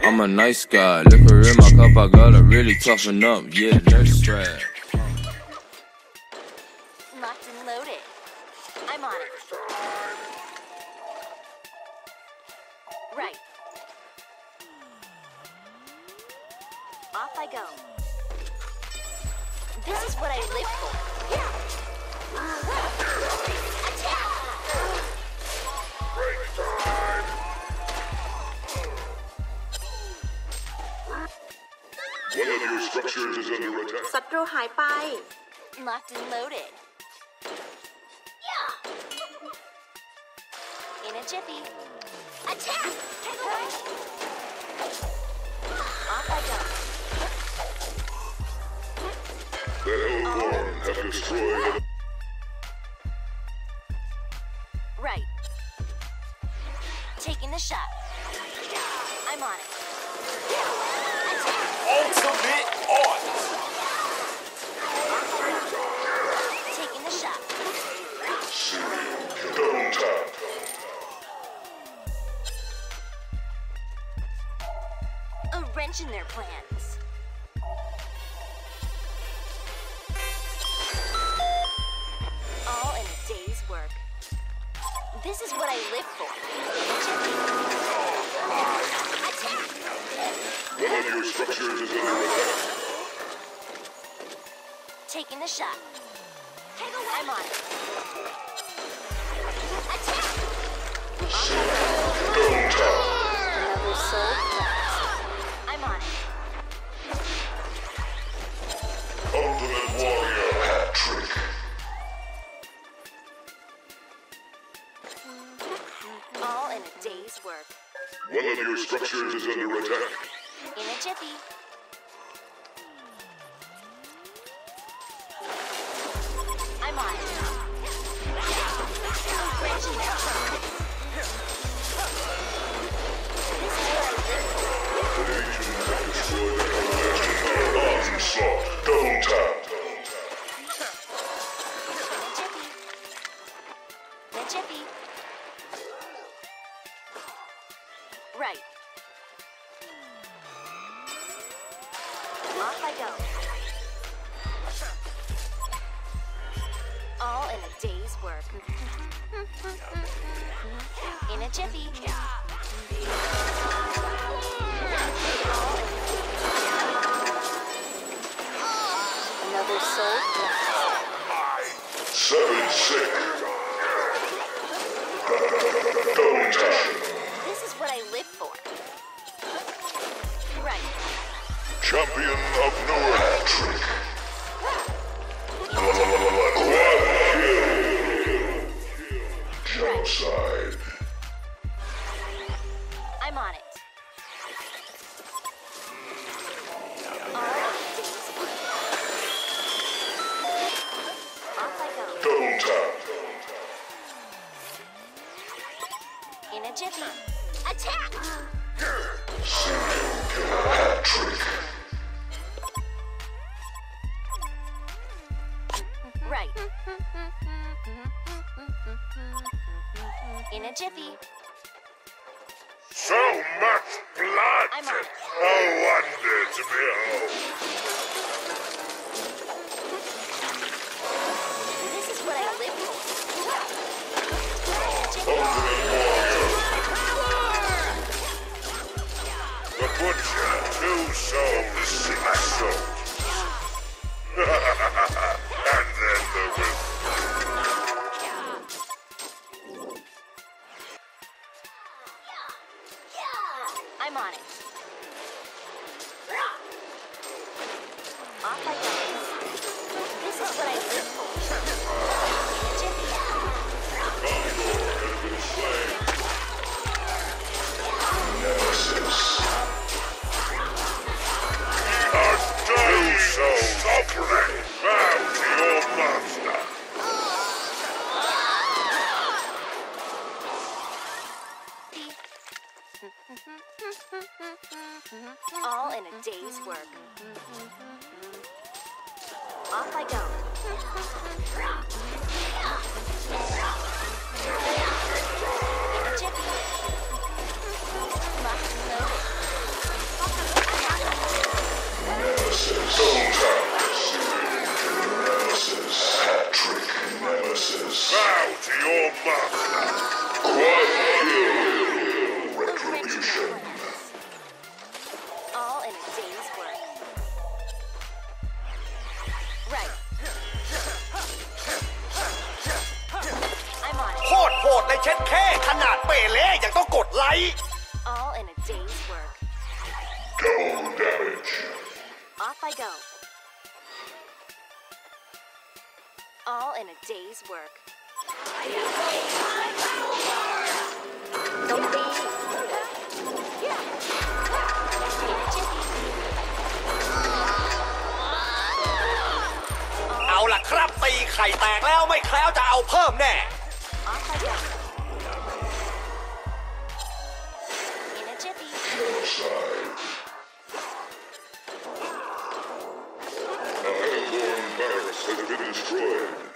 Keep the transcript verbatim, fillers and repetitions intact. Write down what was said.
I'm a nice guy. Liquor in my cup, I gotta really toughen up. Yeah, nurse strap. Locked and loaded. I'm on it. Right. Off I go. This is what I live for. Yeah. Attack! Break time! One of your structures is under attack. ศัตรูหายไป Locked and loaded. Yeah. In a jiffy. Attack! Take away! Off I go. The Hellborn have destroyed. Right. Taking the shot. I'm on it. Attack! Ultimate art! Taking the shot. Double tap. A wrench in their plans. All in a day's work. This is what I live for. Attack! One of your structures is under attack. Taking the shot. I'm on it. Attack! Double tap. Another soul collapse. I'm on it. Ultimate Warrior hat trick. All in a day's work. One of your structures is under attack. In a jiffy. I'm on it. A wrench in their plans. This is what I live for. The Legion have destroyed the Hellborn. Onslaught. Double tap. In a jiffy. In a jiffy. Right. Off I go. All in a day's work. In a jiffy. Another soul collapse. Seven sick. Double tap. This is what I live for. Right. Champion of Newer hat trick. Genocide. I'm on it. All in a day's work. Off I go. Double tap. In a jiffy. Attack! Hat trick. Right. In a jiffy. So much blood. I'm on it. A wonder to behold. This is what I live for. Ultimate Warrior. The Butcher. Two souls, six souls. And then the whip. I'm on it. Off I go. This is what I live for. In a jiffy. Nemesis. Our two souls operate. Bow to your master. All in a day's work. Off I go. In a jiffy. Locked and loaded. แค่ขนาดเปเล่ยังต้องกดไลค์ All in a day's work. Double damage. Off I go. All in a day's work. Don't be. Yeah. เอาล่ะครับตีไข่แตกแล้วไม่แคล้วจะเอาเพิ่มแน่ Off I go. In a jiffy. A hellborn barracks has been destroyed.